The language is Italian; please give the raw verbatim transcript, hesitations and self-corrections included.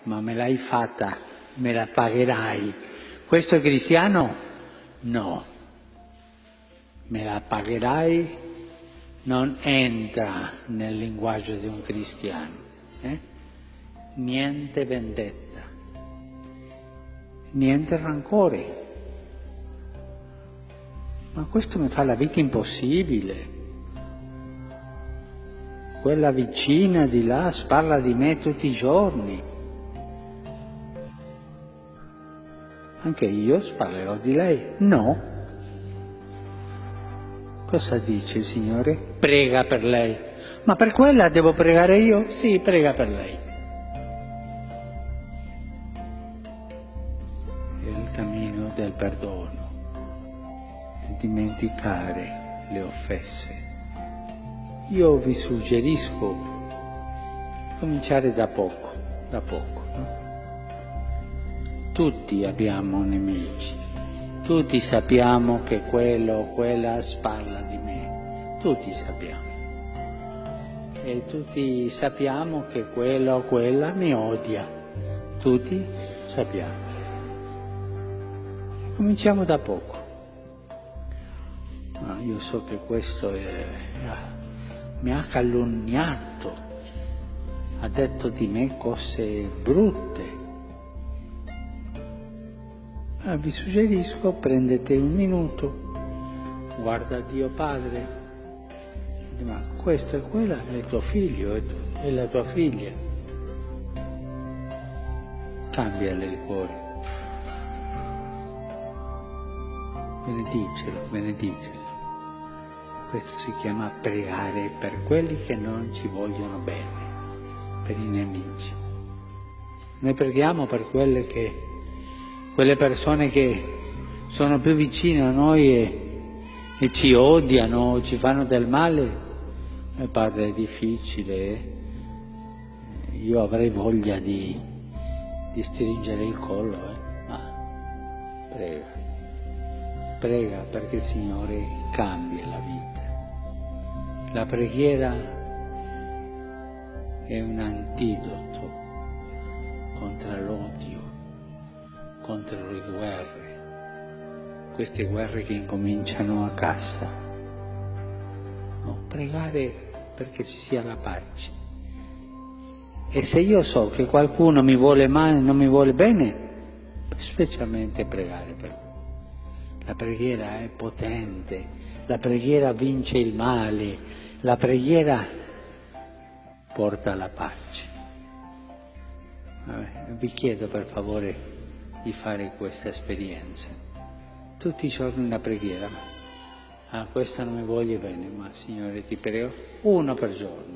ma me l'hai fatta, me la pagherai. Questo è cristiano? No. Me la pagherai non entra nel linguaggio di un cristiano. Eh? Niente vendetta, niente rancore. Ma questo mi fa la vita impossibile. Quella vicina di là parla di me tutti i giorni. Anche io parlerò di lei? No. Cosa dice il Signore? Prega per lei. Ma per quella devo pregare io? Sì, prega per lei. È il cammino del perdono, di dimenticare le offese. Io vi suggerisco di cominciare da poco, da poco. No? Tutti abbiamo nemici, tutti sappiamo che quello o quella parla di me, tutti sappiamo. E tutti sappiamo che quello o quella mi odia, tutti sappiamo. Cominciamo da poco. No, io so che questo è... mi ha calunniato, ha detto di me cose brutte. Ma vi suggerisco, prendete un minuto, guarda Dio Padre, ma questo e quella è il tuo figlio, è la tua figlia. Cambiale il cuore. Benedicelo, benedicelo. Questo si chiama pregare per quelli che non ci vogliono bene, per i nemici. Noi preghiamo per quelle, che, quelle persone che sono più vicine a noi e, e ci odiano, ci fanno del male. Eh, Padre, è difficile, eh? Io avrei voglia di, di stringere il collo, eh? ma prega, prega perché il Signore cambia la vita. La preghiera è un antidoto contro l'odio, contro le guerre, queste guerre che incominciano a casa. No, pregare perché ci sia la pace. E se io so che qualcuno mi vuole male, non mi vuole bene, specialmente pregare per lui. La preghiera è potente, la preghiera vince il male, la preghiera porta alla pace. Vabbè, vi chiedo per favore di fare questa esperienza. Tutti i giorni una preghiera. Ah, questa non mi voglio bene, ma Signore ti prego, uno per giorno.